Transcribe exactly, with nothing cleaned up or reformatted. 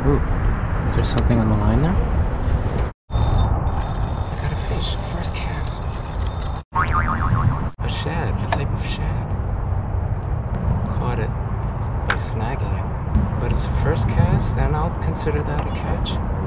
Ooh, is there something on the line there? I got a fish, first cast. A shad, a type of shad. Caught it by snagging it. But it's a first cast, and I'll consider that a catch.